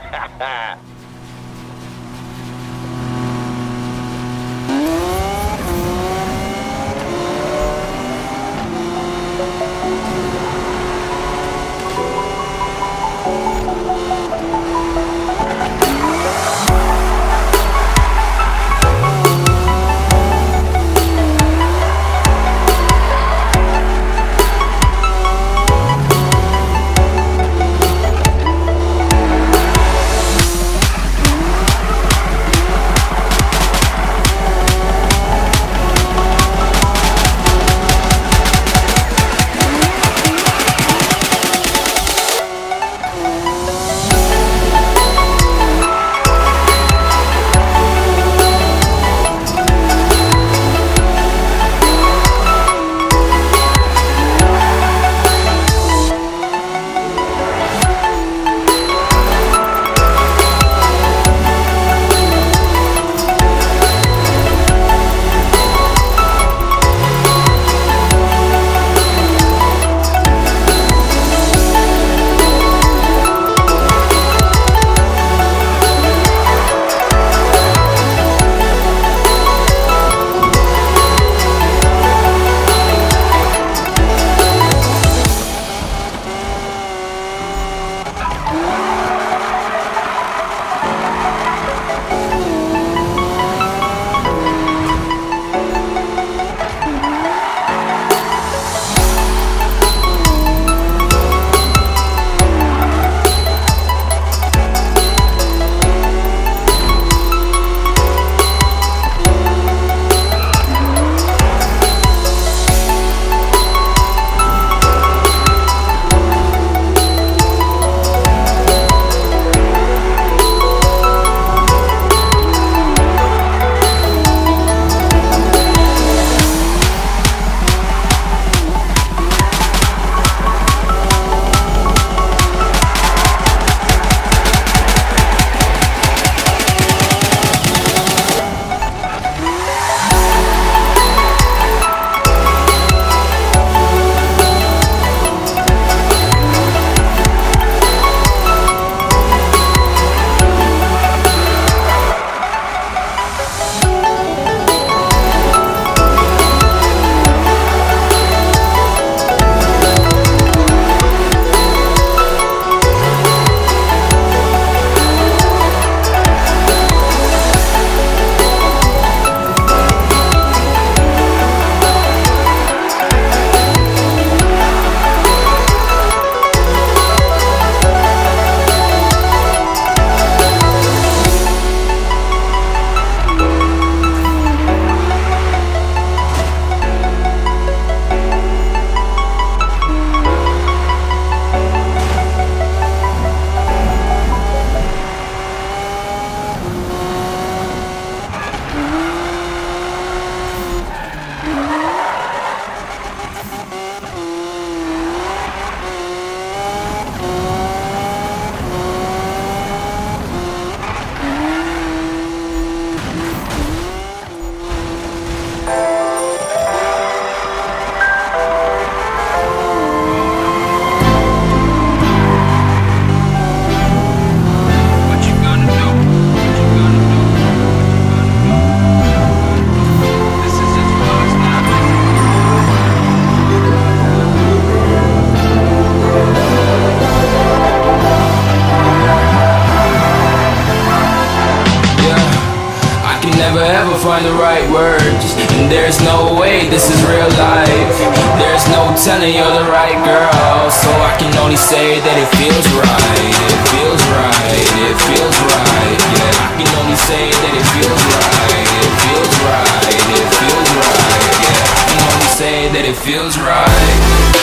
find the right words, and there's no way this is real life. There's no telling you're the right girl, so I can only say that it feels right. It feels right, it feels right. Yeah, I can only say that it feels right. It feels right, it feels right. Yeah, I can only say that it feels right.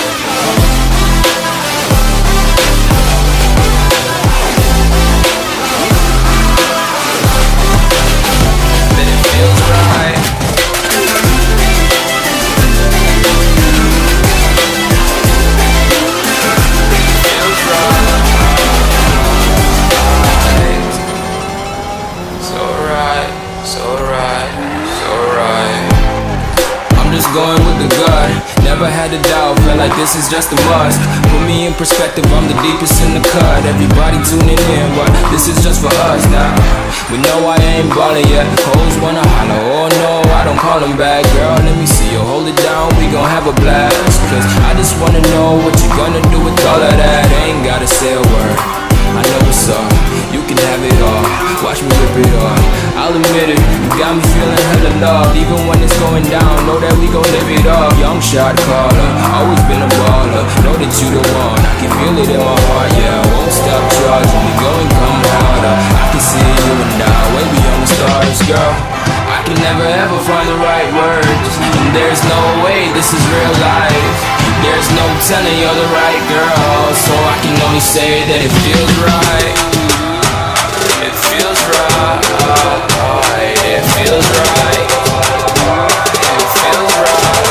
this is just a must. Put me in perspective, I'm the deepest in the cut. Everybody tuning in, but this is just for us now. We know I ain't ballin' yet. Hoes wanna holler, oh no, I don't call them back. Girl, let me see you hold it down, we gon' have a blast. Cause I just wanna know what you gonna do with all of that. Ain't gotta say a word, I know what's up. You can have it all, watch me rip it off. I'll admit it, you got me feeling hella love. Even when it's going down, know that we gon' live it up. Young shot caller, always been a baller. Know that you the one, I can feel it in my heart. Yeah, I won't stop charging, we going come harder. I can see you and I, way beyond the stars, girl. I can never ever find the right words, and there's no way this is real life. There's no telling you're the right girl, so I can only say that it feels right. It feels right. It feels right. It feels right.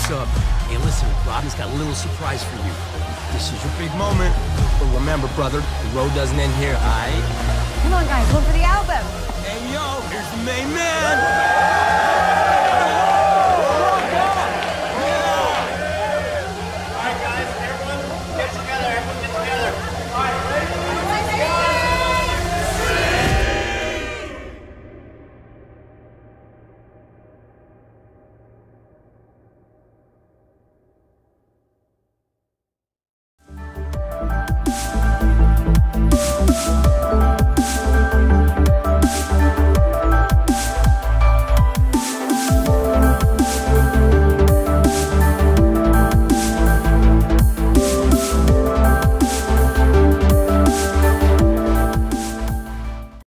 what's up? Hey, listen, Robin's got a little surprise for you. This is your big moment. But remember, brother, the road doesn't end here, aight? Come on, guys, one for the album.